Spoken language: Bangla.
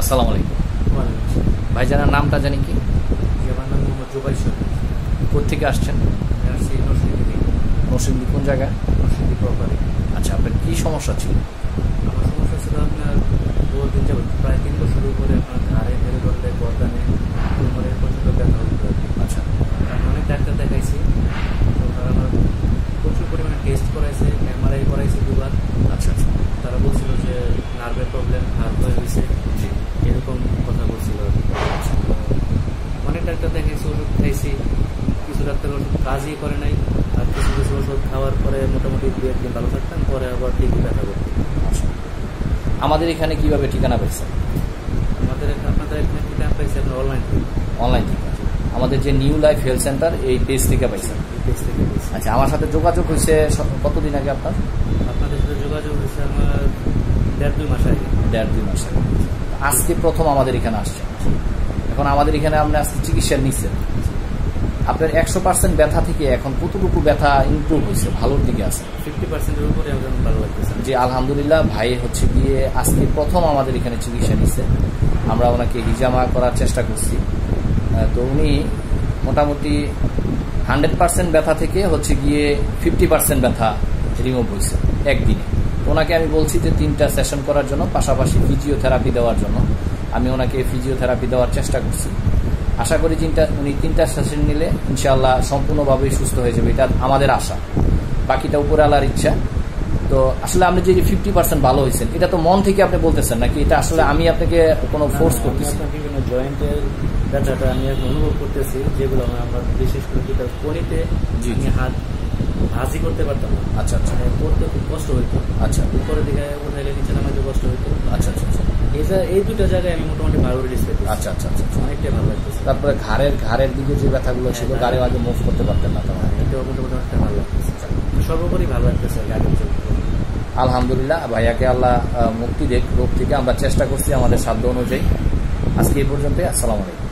আসসালামু আলাইকুম। ভাইজানের নামটা জানি কি? আমার নাম মোহাম্মদ জুবাইর শরীফ। কোথেকে আসছেন? আমি আসছি নরসিংদী থেকে। নরসিংদী কোন জায়গায়? নরসিংদী প্রপারে। আচ্ছা, আপনার কি সমস্যা ছিল? আমার সমস্যা ছিল আপনার বহুদিন যাবত, প্রায় 3 বছর উপরে আপনার ঘাড়ে মেরে ধরলে গর্দানে কোমরের প্রচণ্ড ব্যথা হতো। আচ্ছা, আমি অনেক ডাক্তার দেখাইছি, তো তারা আমার প্রচুর পরিমাণে টেস্ট করাইছে, এমআরআই করাইছে 2বার। আচ্ছা আচ্ছা, তারা বলছিল যে নার্ভের প্রবলেম, হার্ট হয়ে গেছে, জি, এরকম কথা বলছিল। অনেক ডাক্তার দেখাইছি, ওষুধ খাইছি, কিছু ডাক্তার ওষুধ কাজই করে নাই, আর কিছু কিছু ওষুধ খাওয়ার পরে মোটামুটি 2-1 দিন ভালো থাকতাম, পরে আবার ঠিকই ব্যথা করতো। আচ্ছা। আমাদের এখানে কিভাবে ঠিকানা পেয়েছেন? আপনাদের এখানে ঠিকানা পাইছি আপনার অনলাইন থেকে। অনলাইন থেকে। আমাদের যে নিউ লাইফ হেলথ সেন্টার, এই পেজ থেকে পাইছেন? এই পেজ থেকে পেয়েছি। আচ্ছা, আমার সাথে যোগাযোগ হয়েছে কতদিন আগে আপনার? আপনাদের সাথে যোগাযোগ হয়েছে আমার 1.5-2 মাস আগে। 1.5-2 মাস আগে। আজকে প্রথম আমাদের এখানে আসছেন। এখন আমাদের এখানে আপনি আজকে চিকিৎসা নিচ্ছেন। আপনার 100% ব্যথা থেকে এখন কতটুকু ব্যথা ইমপ্রুভ হয়েছে, ভালোর দিকে আছে? 50%-এর উপরে আমার ভালো লাগতেছে। যে আলহামদুলিল্লাহ, ভাই হচ্ছে গিয়ে আজকে প্রথম আমাদের এখানে চিকিৎসা নিচ্ছে। আমরা ওনাকে হিজামা করার চেষ্টা করছি, তো উনি মোটামুটি 100% ব্যথা থেকে হচ্ছে গিয়ে 50% ব্যথা রিমুভ হয়েছে একদিনে। ওনাকে আমি বলছি যে 3টা সেশন করার জন্য, পাশাপাশি ফিজিওথেরাপি দেওয়ার জন্য। আমি ওনাকে ফিজিওথেরাপি দেওয়ার চেষ্টা করছি। আশা করি উনি 3টা সেশন নিলে ইনশাআল্লাহ সম্পূর্ণভাবেই সুস্থ হয়ে যাবে, এটা আমাদের আশা। বাকিটা উপরে আল্লাহর ইচ্ছা। তো আসলে আপনি যে 50% ভালো হয়েছেন, এটা তো মন থেকে আপনি বলতেছেন নাকি এটা আসলে আমি আপনাকে কোনো ফোর্স করতেছি? বিভিন্ন জয়েন্টের ব্যথাটা আমি এখন অনুভব করতেছি, যেগুলো আমার বিশেষ করে যেটা কোনিতে আমি হাত ভাজি করতে পারতাম না। আচ্ছা আচ্ছা, করতে খুব কষ্ট হইতো। আচ্ছা, উপরের দিকে উঠাইলে নিচে নামাইতে কষ্ট হইতো। আচ্ছা আচ্ছা আচ্ছা, এই 2টা জায়গায় আমি মোটামুটি ভালো রিলিজ পেয়েছি। আচ্ছা আচ্ছা আচ্ছা, অনেকটাই ভালো লাগতেছে। তারপরে ঘাড়ের দিকে যে ব্যথাগুলো ছিল, ঘাড়ে আগে মুভ করতে পারতেন না, তখন এটাও মোটামুটি অনেকটা ভালো লাগতেছে। সর্বোপরি ভালো লাগতেছে আগের জন্য। আলহামদুলিল্লাহ, ভাইয়াকে আল্লাহ মুক্তি দেখ রোগ থেকে। আমরা চেষ্টা করছি আমাদের সাধ্য অনুযায়ী। আজকে এই পর্যন্ত। আসসালামু আলাইকুম।